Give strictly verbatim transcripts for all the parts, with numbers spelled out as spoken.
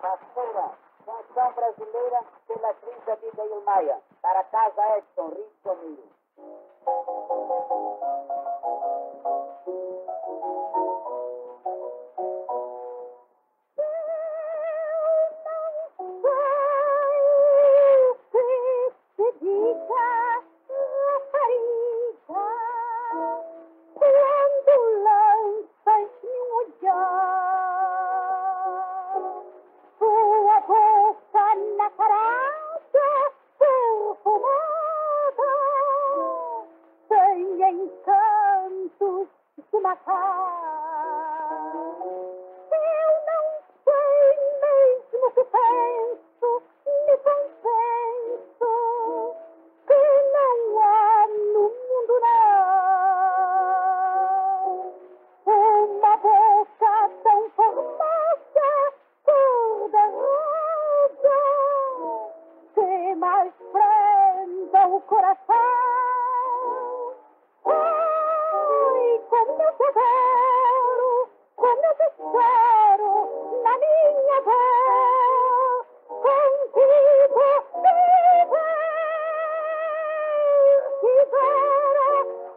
Parceira, canção brasileira pela atriz Abigail Maia, para casa Edson, Rio de Janeiro. Encantos de matar. Eu não sei mesmo o que penso, me convenço que não há no mundo não uma boca tão formosa, cor da rosa, que mais prenda o coração. Como eu te adoro, como eu te espero na minha dor, contigo viver, viver,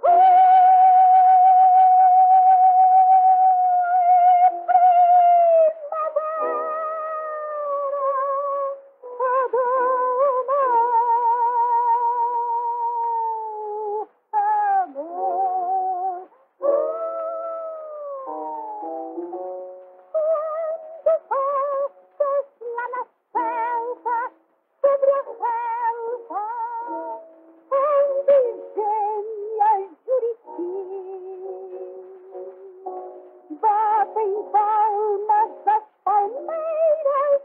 batem palmas das palmeiras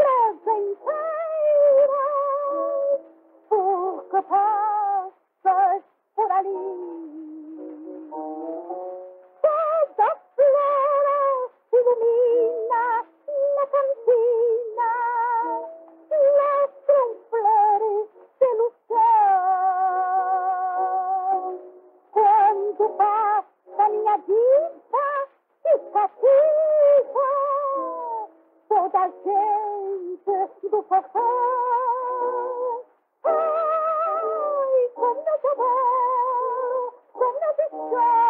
presenteiras, porque passas por ali. Toda flora se ilumina na cantina, lastram flores pelo céu. Quando passa minha vida cativa, toda a gente do portão. Ai, como eu te adoro, como eu te choro.